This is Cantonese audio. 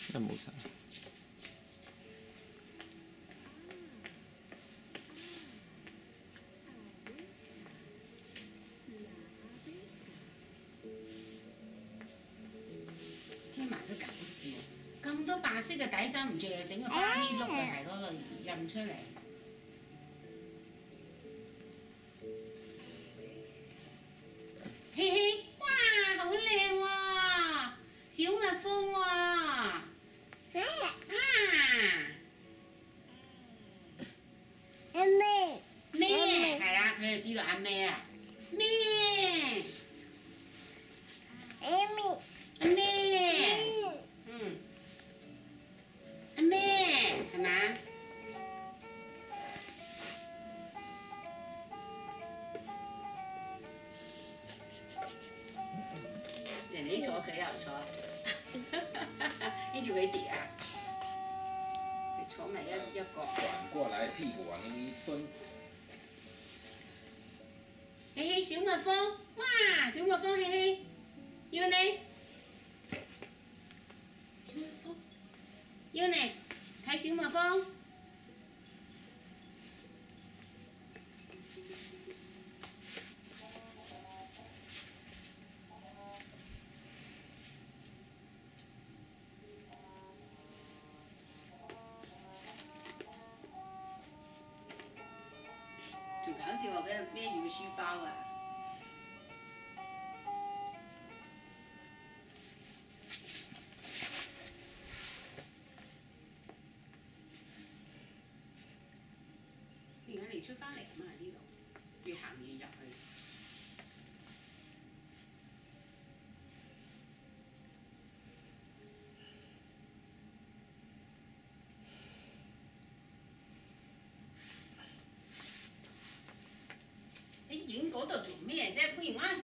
又冇晒。 聽埋都搞笑，咁多白色嘅底衫唔着，又整個花呢碌嘅喺嗰度印出嚟。嘿嘿，哇，好靚喎！小蜜蜂喎！啊！ 阿妹， 咩？係啦，佢就知道阿咩啦。咩？ 阿妹， 阿咩？嗯，阿咩係嘛？人哋坐佢又坐，跟住佢跌啊！坐埋一個。 反过来，屁股往那边一蹲。 嘿嘿，小蜜蜂，哇！小蜜蜂，嘿嘿 ，Eunice， 小蜜蜂 ，Eunice， 睇小蜜蜂。仲搞笑喎！佢孭住個書包啊！而家你出翻嚟嘛？呢度越行越入去。你影嗰度做咩啫？潘元安。